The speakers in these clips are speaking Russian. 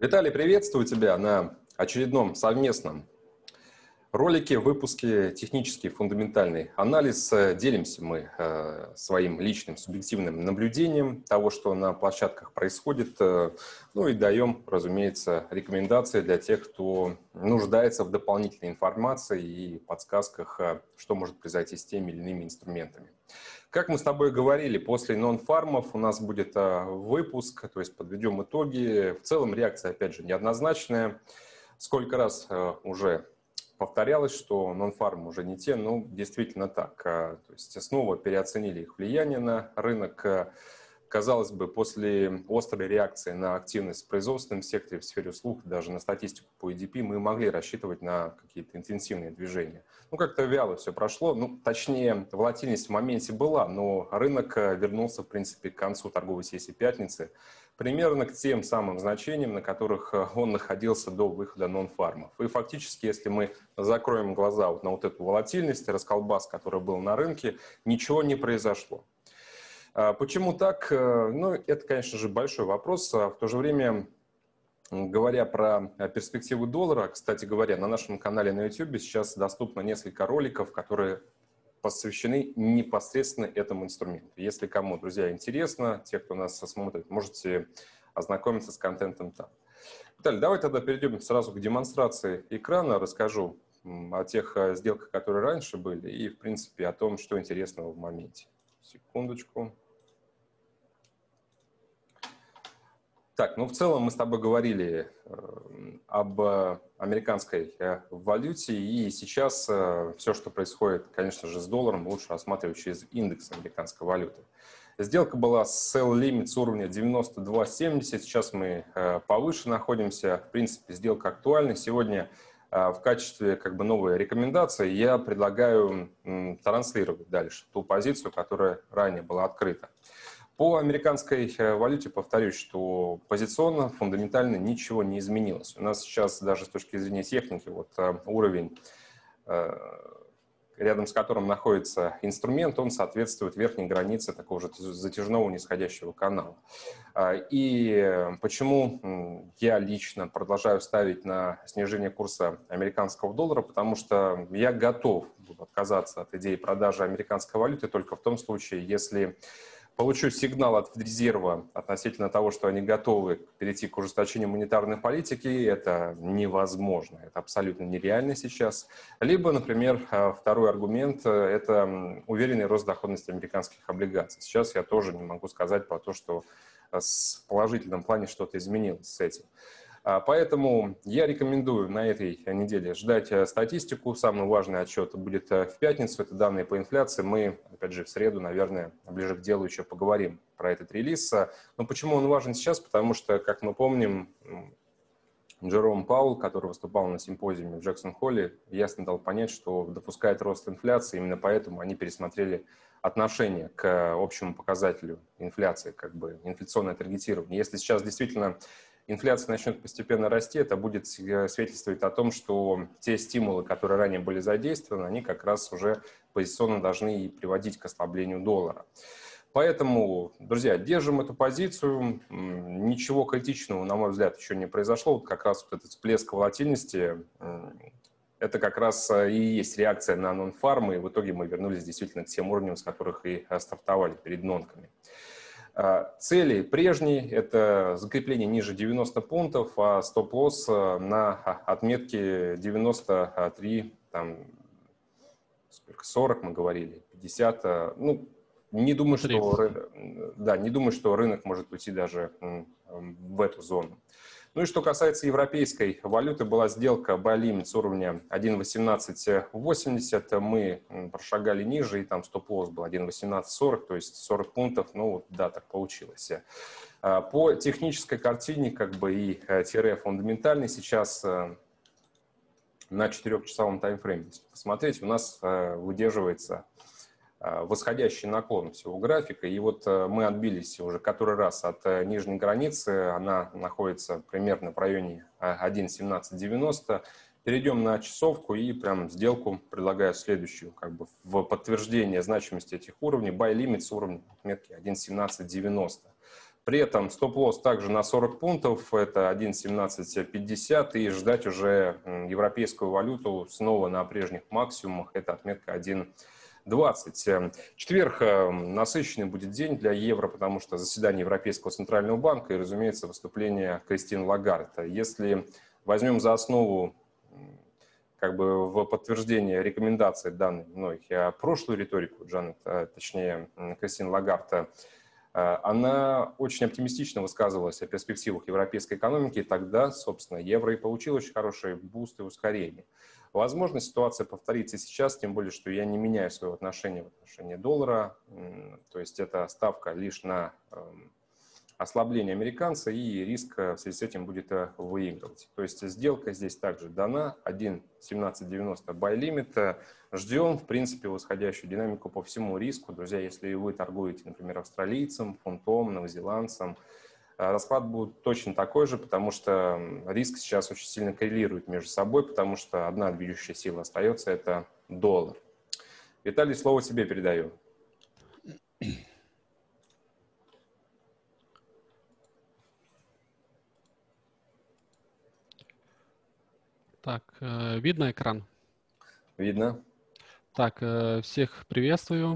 Виталий, приветствую тебя на очередном совместном ролике, выпуске «Технический фундаментальный анализ». Делимся мы своим личным субъективным наблюдением того, что на площадках происходит, ну и даем, разумеется, рекомендации для тех, кто нуждается в дополнительной информации и подсказках, что может произойти с теми или иными инструментами. Как мы с тобой говорили, после нон-фармов у нас будет выпуск, то есть подведем итоги. В целом реакция, опять же, неоднозначная. Сколько раз уже повторялось, что нон-фарм уже не те, ну, действительно так. То есть снова переоценили их влияние на рынок. Казалось бы, после острой реакции на активность в производственном секторе, в сфере услуг, даже на статистику по EDP, мы могли рассчитывать на какие-то интенсивные движения. Ну, как-то вяло все прошло. Ну, точнее, волатильность в моменте была, но рынок вернулся, в принципе, к концу торговой сессии пятницы примерно к тем самым значениям, на которых он находился до выхода нон-фармов. И фактически, если мы закроем глаза вот на вот эту волатильность, расколбас, который был на рынке, ничего не произошло. Почему так? Ну, это, конечно же, большой вопрос. В то же время, говоря про перспективу доллара, кстати говоря, на нашем канале на YouTube сейчас доступно несколько роликов, которые посвящены непосредственно этому инструменту. Если кому, друзья, интересно, те, кто нас смотрит, можете ознакомиться с контентом там. Виталий, давай тогда перейдем сразу к демонстрации экрана, расскажу о тех сделках, которые раньше были, и, в принципе, о том, что интересного в моменте. Секундочку. Так, ну в целом мы с тобой говорили об американской валюте, и сейчас все, что происходит, конечно же, с долларом, лучше рассматривать через индекс американской валюты. Сделка была с sell limit с уровня 92.70, сейчас мы повыше находимся, в принципе, сделка актуальна. Сегодня в качестве новой рекомендации я предлагаю транслировать дальше ту позицию, которая ранее была открыта. По американской валюте повторюсь, что позиционно, фундаментально ничего не изменилось. У нас сейчас даже с точки зрения техники вот уровень, рядом с которым находится инструмент, он соответствует верхней границе такого же затяжного нисходящего канала. И почему я лично продолжаю ставить на снижение курса американского доллара? Потому что я готов буду отказаться от идеи продажи американской валюты только в том случае, если получу сигнал от Федрезерва относительно того, что они готовы перейти к ужесточению монетарной политики. Это невозможно, это абсолютно нереально сейчас. Либо, например, второй аргумент – это уверенный рост доходности американских облигаций. Сейчас я тоже не могу сказать про то, что в положительном плане что-то изменилось с этим. Поэтому я рекомендую на этой неделе ждать статистику. Самый важный отчет будет в пятницу. Это данные по инфляции. Мы, опять же, в среду, наверное, ближе к делу еще поговорим про этот релиз. Но почему он важен сейчас? Потому что, как мы помним, Джером Паул, который выступал на симпозиуме в Джексон-Холле, ясно дал понять, что допускает рост инфляции. Именно поэтому они пересмотрели отношение к общему показателю инфляции, инфляционное таргетирование. Если сейчас действительно инфляция начнет постепенно расти, это будет свидетельствовать о том, что те стимулы, которые ранее были задействованы, они как раз уже позиционно должны и приводить к ослаблению доллара. Поэтому, друзья, держим эту позицию. Ничего критичного, на мой взгляд, еще не произошло. Вот как раз вот этот всплеск волатильности, это как раз и есть реакция на нон-фармы, и в итоге мы вернулись действительно к тем уровням, с которых и стартовали перед нонками. Цели прежние – это закрепление ниже 90 пунктов, а стоп-лосс на отметке 93, 40 мы говорили, 50. Ну, не думаю, что рынок может уйти даже в эту зону. Ну и что касается европейской валюты, была сделка buy limit с уровня 1.1880, мы прошагали ниже, и там стоп-лосс был 1.1840, то есть 40 пунктов, ну да, так получилось. По технической картине, и тире фундаментальной сейчас на 4-часовом таймфрейме, если посмотреть, у нас выдерживается восходящий наклон всего графика. И вот мы отбились уже который раз от нижней границы. Она находится примерно в районе 1.1790. Перейдем на часовку и прям сделку предлагаю следующую, в подтверждение значимости этих уровней. Buy limit с уровня отметки 1.1790. При этом стоп-лосс также на 40 пунктов, это 1.1750, и ждать уже европейскую валюту снова на прежних максимумах, это отметка 1.20. Четверг насыщенный будет день для евро, потому что заседание Европейского центрального банка и, разумеется, выступление Кристин Лагард. Если возьмем за основу как бы в подтверждение рекомендаций данной мной прошлую риторику точнее Кристин Лагард, она очень оптимистично высказывалась о перспективах европейской экономики, и тогда, собственно, евро и получил очень хороший буст и ускорение. Возможно, ситуация повторится сейчас, тем более, что я не меняю своего отношения в отношении доллара, то есть это ставка лишь на ослабление американца, и риск в связи с этим будет выигрывать. То есть сделка здесь также дана, 1.1790 buy limit. Ждем, в принципе, восходящую динамику по всему риску. Друзья, если вы торгуете, например, австралийцем, фунтом, новозеландцем, расклад будет точно такой же, потому что риск сейчас очень сильно коррелирует между собой, потому что одна движущая сила остается, это доллар. Виталий, слово тебе передаю. Так, видно экран? Видно. Так, всех приветствую.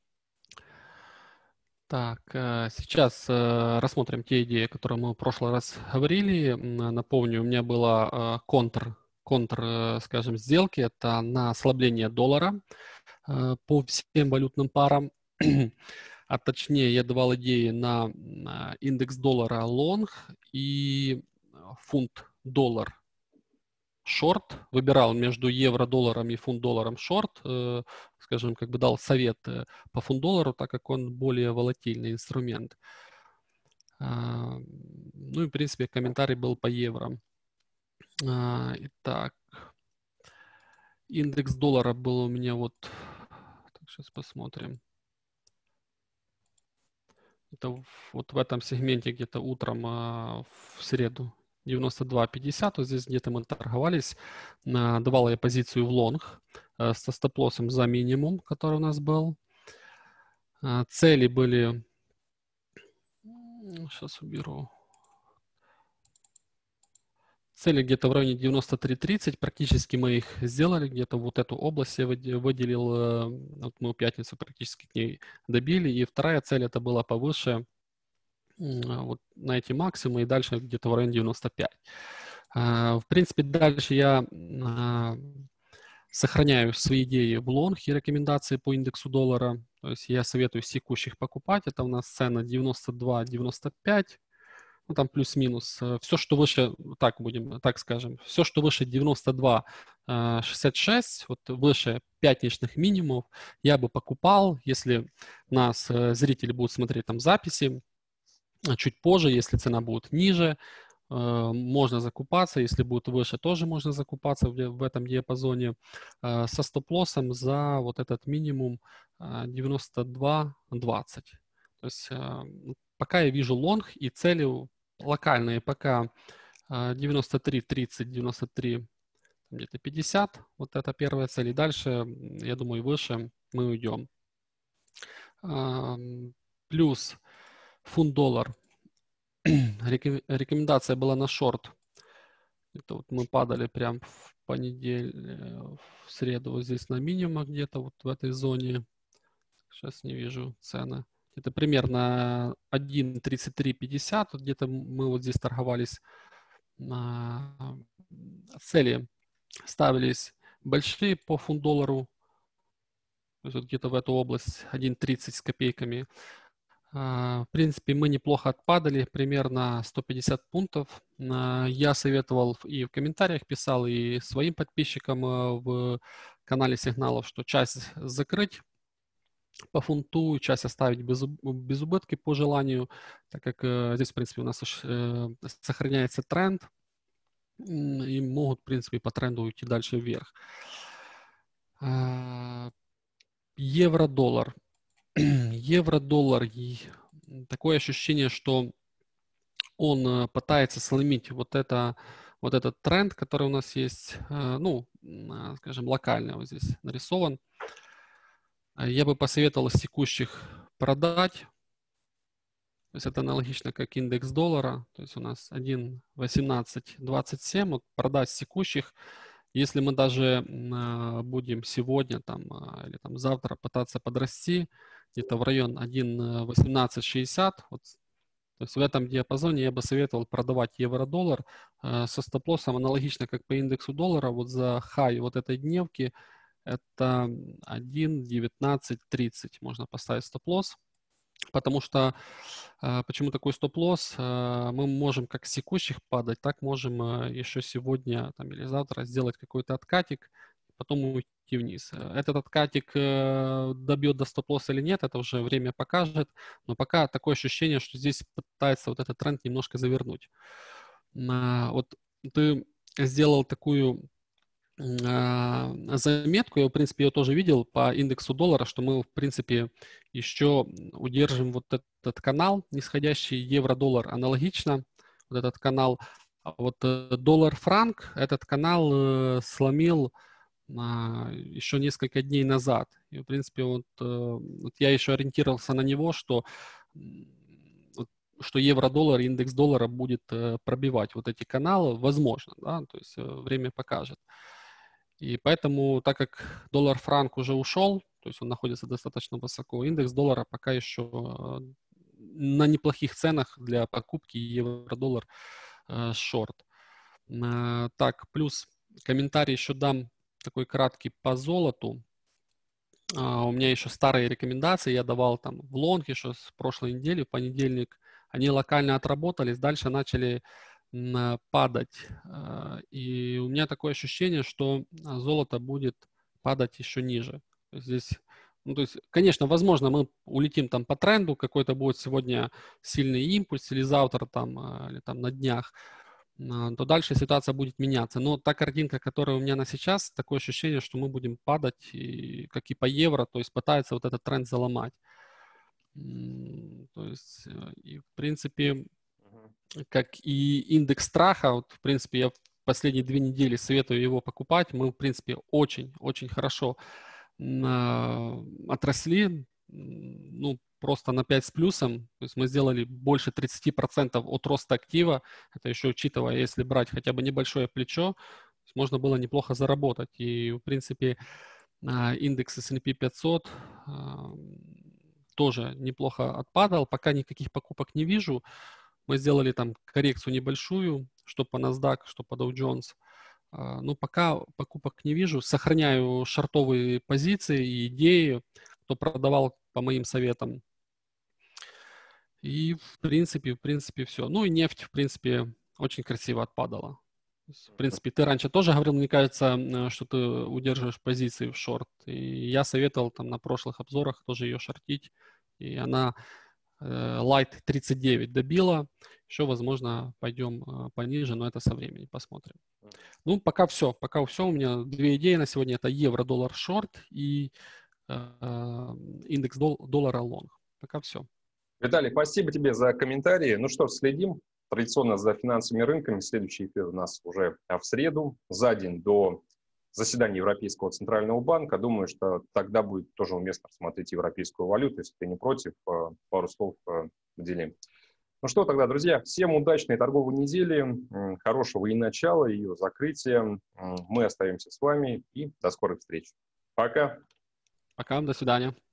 Так, сейчас рассмотрим те идеи, которые мы в прошлый раз говорили. Напомню, у меня была контр, скажем, сделки. Это на ослабление доллара по всем валютным парам. А точнее, я давал идеи на индекс доллара long и фунт-доллар шорт, выбирал между евро-долларом и фунт-долларом шорт, скажем, как бы дал совет по фунт-доллару, так как он более волатильный инструмент. Ну и, в принципе, комментарий был по евро. Итак, индекс доллара был у меня вот, так, сейчас посмотрим. Это вот в этом сегменте где-то утром в среду 92.50, вот здесь где-то мы торговались. Давал я позицию в лонг со стоп-лоссом за минимум, который у нас был. Цели были... Сейчас уберу. Цели где-то в районе 93.30, практически мы их сделали, где-то вот эту область я выделил, вот мы в пятницу практически к ней добили, и вторая цель это была повыше, вот на эти максимумы, и дальше где-то в районе 95. В принципе, дальше я сохраняю свои идеи в лонг и рекомендации по индексу доллара, то есть я советую с текущих покупать, это у нас цена 92-95, ну, там плюс-минус. Все, что выше, так скажем, все, что выше 92,66, вот выше пятничных минимумов, я бы покупал, если нас зрители будут смотреть там записи, чуть позже, если цена будет ниже, можно закупаться, если будет выше, тоже можно закупаться в этом диапазоне со стоп-лоссом за вот этот минимум 92.20. То есть пока я вижу лонг и цели локальные пока 93.30, 93 где-то 50, вот это первая цель, и дальше, я думаю, выше мы уйдем. Плюс фунт-доллар. Рекомендация была на шорт. Это вот мы падали прям в понедельник, в среду вот здесь на минимумах где-то вот в этой зоне. Сейчас не вижу цены. Это примерно 1.3350. Вот где-то мы вот здесь торговались. Цели ставились большие по фунт-доллару. То есть вот где-то в эту область 1.30 с копейками. В принципе, мы неплохо отпадали, примерно 150 пунктов. Я советовал и в комментариях писал, и своим подписчикам в канале сигналов, что часть закрыть по фунту, часть оставить без убытки по желанию, так как здесь, в принципе, у нас сохраняется тренд, и могут, в принципе, по тренду уйти дальше вверх. Евро-доллар. Евро-доллар. Такое ощущение, что он пытается сломить вот этот тренд, который у нас есть, ну, скажем, локально вот здесь нарисован. Я бы посоветовал с текущих продать. То есть это аналогично как индекс доллара. То есть у нас 1.1827. Вот продать с текущих. Если мы даже будем сегодня там, или там завтра пытаться подрасти где-то в район 1.1860, вот, то есть в этом диапазоне я бы советовал продавать евро-доллар со стоп-лоссом аналогично как по индексу доллара. Вот за хай вот этой дневки это 1.1930 можно поставить стоп-лосс. Потому что, почему такой стоп-лосс? Мы можем как с текущих падать, так можем еще сегодня там, или завтра сделать какой-то откатик, потом уйти вниз. Этот откатик добьет до стоп-лосса или нет, это уже время покажет. Но пока такое ощущение, что здесь пытается вот этот тренд немножко завернуть. Вот ты сделал такую заметку, я, в принципе, ее тоже видел по индексу доллара, что мы, в принципе, еще удержим вот этот канал, нисходящий евро-доллар аналогично, вот этот канал. А вот доллар-франк, этот канал сломил еще несколько дней назад. И, в принципе, вот я еще ориентировался на него, что евро-доллар, индекс доллара будет пробивать вот эти каналы, возможно, да, то есть время покажет. И поэтому, так как доллар-франк уже ушел, то есть он находится достаточно высоко, индекс доллара пока еще на неплохих ценах для покупки евро-доллар шорт. Так, плюс комментарий еще дам такой краткий по золоту. У меня еще старые рекомендации я давал там в лонг еще с прошлой недели, в понедельник. Они локально отработались, дальше начали падать. И у меня такое ощущение, что золото будет падать еще ниже. Здесь, ну, то есть, конечно, возможно, мы улетим там по тренду, какой-то будет сегодня сильный импульс, или завтра там, или там на днях, то дальше ситуация будет меняться. Но та картинка, которая у меня на сейчас, такое ощущение, что мы будем падать, и, как и по евро, то есть пытается вот этот тренд заломать. То есть, и в принципе, как и индекс страха, вот, в принципе, я в последние 2 недели советую его покупать. Мы, в принципе, очень-очень хорошо отросли, ну, просто на 5 с плюсом. То есть мы сделали больше 30% от роста актива. Это еще учитывая, если брать хотя бы небольшое плечо, можно было неплохо заработать. И, в принципе, индекс S&P 500 тоже неплохо отпадал. Пока никаких покупок не вижу. Мы сделали там коррекцию небольшую, что по NASDAQ, что по Dow Jones. Ну, пока покупок не вижу. Сохраняю шортовые позиции и идеи, кто продавал по моим советам. И в принципе все. Ну и нефть, в принципе, очень красиво отпадала. В принципе, ты раньше тоже говорил, мне кажется, что ты удерживаешь позиции в шорт. И я советовал там на прошлых обзорах тоже ее шортить. И она Light 39 добила. Еще, возможно, пойдем пониже, но это со временем посмотрим. Ну, пока все. Пока все. У меня 2 идеи на сегодня. Это евро-доллар шорт и индекс доллара лонг. Пока все. Виталий, спасибо тебе за комментарии. Ну что ж, следим традиционно за финансовыми рынками. Следующий эфир у нас уже в среду, за день до заседания Европейского центрального банка. Думаю, что тогда будет тоже уместно рассмотреть европейскую валюту. Если ты не против, пару слов выделим. Ну что тогда, друзья, всем удачной торговой недели, хорошего и начала, и ее закрытия. Мы остаемся с вами и до скорых встреч. Пока. Пока, до свидания.